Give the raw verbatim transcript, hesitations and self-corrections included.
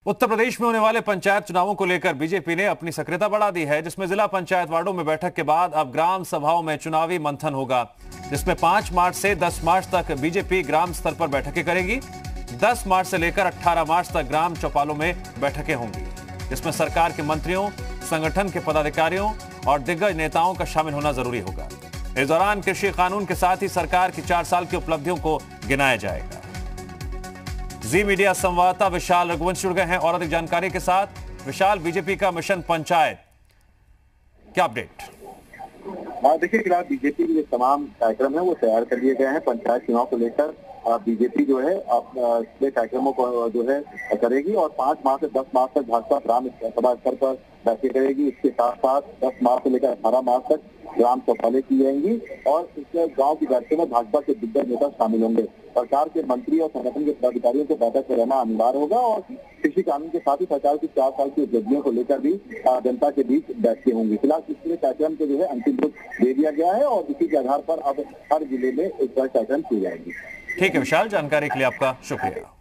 उत्तर प्रदेश में होने वाले पंचायत चुनावों को लेकर बीजेपी ने अपनी सक्रियता बढ़ा दी है, जिसमें जिला पंचायत वार्डों में बैठक के बाद अब ग्राम सभाओं में चुनावी मंथन होगा, जिसमें पांच मार्च से दस मार्च तक बीजेपी ग्राम स्तर पर बैठकें करेगी। दस मार्च से लेकर अठारह मार्च तक ग्राम चौपालों में बैठकें होंगी, जिसमें सरकार के मंत्रियों, संगठन के पदाधिकारियों और दिग्गज नेताओं का शामिल होना जरूरी होगा। इस दौरान कृषि कानून के साथ ही सरकार की चार साल की उपलब्धियों को गिनाया जाएगा। जी मीडिया संवाददाता विशाल रघुवंश जुड़ गए हैं और अधिक जानकारी के साथ। विशाल, बीजेपी का मिशन पंचायत, क्या अपडेट? देखिए, फिलहाल बीजेपी के जो तमाम कार्यक्रम है वो तैयार कर लिए गए हैं। पंचायत चुनाव को लेकर बीजेपी जो है अपने कार्यक्रमों को जो है करेगी और पांच मार्च से दस मार्च तक भाजपा ग्राम सभा स्तर पर बैठकें करेगी। इसके साथ साथ दस मार्च से लेकर अठारह मार्च तक ग्राम चौपालें की जाएंगी और इसके गांव की बैठकों में भाजपा के दिग्गज नेता शामिल होंगे। सरकार के मंत्री और संगठन के पदाधिकारियों को बैठक में रहना अनिवार्य होगा और कृषि कानून के साथ ही सरकार की चार साल की उपलब्धियों को लेकर भी जनता के बीच बैठकें होंगी। फिलहाल इसलिए कार्यक्रम को जो है अंतिम रूप दे दिया गया है और इसी के आधार पर अब हर जिले में एक कार्यक्रम किए जाएंगे। ठीक है विशाल, जानकारी के लिए आपका शुक्रिया।